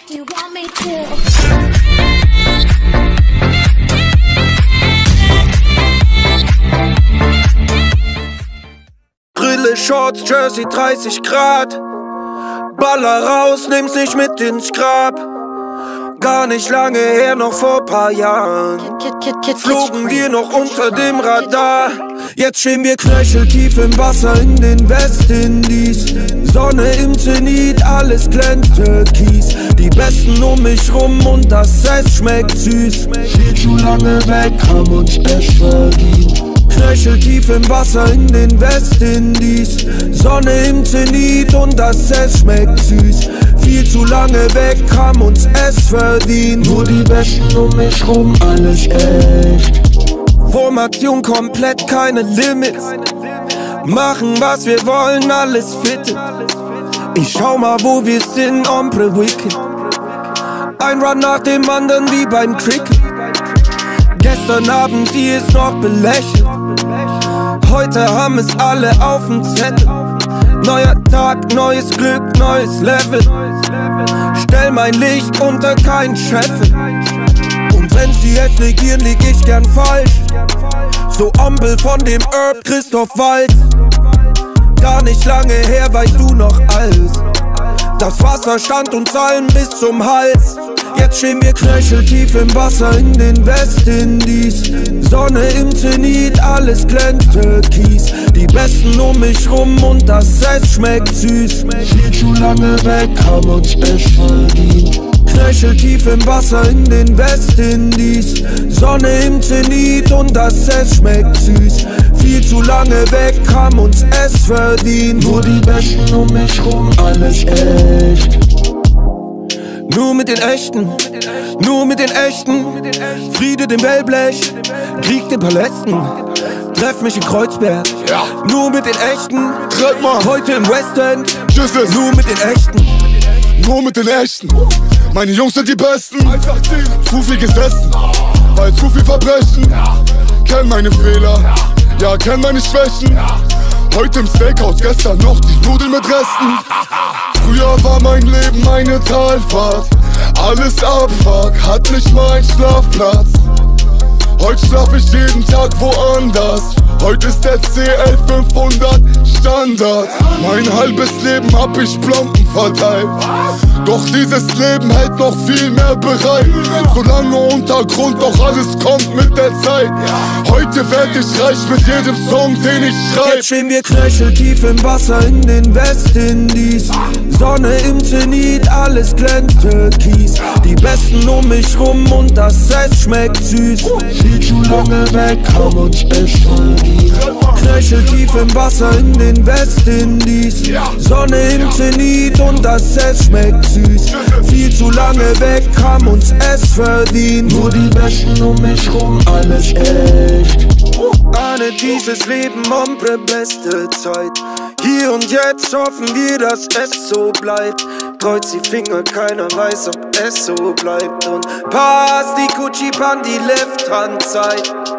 Do you want me to? Brille, Shorts, Jersey, 30 Grad. Baller raus, nimm's nicht mit ins Grab. Gar nicht lange her, noch vor paar Jahren flogen wir noch unter dem Radar. Jetzt stehen wir knöcheltief im Wasser in den Westindies. Sonne im Zenit, alles glänzt türkis. Die Besten um mich rum und das Eis schmeckt süß. Viel zu lange weg, haben uns es verdient. Knöcheltief im Wasser in den Westindies. Sonne im Zenit und das Eis schmeckt süß. Viel zu lange weg, haben uns es verdient. Nur die Besten um mich rum, alles echt. Formation komplett, keine Limits. Machen was wir wollen, alles fit. Ich schau mal, wo wir sind, Ombre Wicked. Ein Run nach dem anderen wie beim Cricket. Gestern haben sie es noch belächelt. Heute haben es alle auf dem Zettel. Neuer Tag, neues Glück, neues Level. Stell mein Licht unter kein Scheffel. Und wenn sie jetzt negieren, lieg ich gern falsch. So Ompel von dem Herb Christoph Waltz. Gar nicht lange her, weißt du noch alles. Das Wasser stand uns allen bis zum Hals. Jetzt stehen wir knöcheltief im Wasser in den Westindies. Sonne im Zenit, alles glänzt türkis. Die Besten um mich rum und das Eis schmeckt süß. Viel zu lange weg, haben uns es verdient. Knöcheltief im Wasser in den Westindies. Sonne im Zenit und das Eis schmeckt süß. Viel zu lange weg, haben uns es verdient. Nur die Besten um mich rum, alles echt. Nur mit den Echten, nur mit den Echten. Friede dem Wellblech, Krieg den Palästen. Treff mich in Kreuzberg, ja. Nur mit den Echten. Treff mal. Heute im West End, Jesus. Nur mit den Echten. Nur mit den Echten. Meine Jungs sind die Besten. Zu viel gesessen, weil zu viel Verbrechen. Kenn meine Fehler, ja, kenn meine Schwächen. Heute im Steakhouse, gestern noch die Nudeln mit Resten. Früher war mein Leben eine Talfahrt. Alles Abfuck, hat nicht mal einen Schlafplatz. Heute schlaf ich jeden Tag woanders. Heute ist der CL 500 Standard. Mein halbes Leben hab ich Plomben verteilt. Doch dieses Leben hält noch viel mehr bereit. Solange Untergrund, doch alles kommt mit der Zeit. Heute werd ich reich mit jedem Song, den ich schreib. Jetzt stehen wir knöcheltief im Wasser in den Westindies. Sonne im Zenit, alles glänzt türkis. Die Besten um mich rum und das Eis schmeckt süß. Viel zu lange weg, haben uns es verdient. Knöcheltief im Wasser in den Westindies. Sonne im Zenit und das Eis schmeckt süß. Viel zu lange weg, haben uns es verdient. Nur die Besten um mich rum, alles echt. Ahne dieses Leben, Ombre, beste Zeit. Hier und jetzt hoffen wir, dass es so bleibt. Kreuz die Finger, keiner weiß, ob es so bleibt. Und pass die Gucci-Pan, die Left-Hand-Zeit.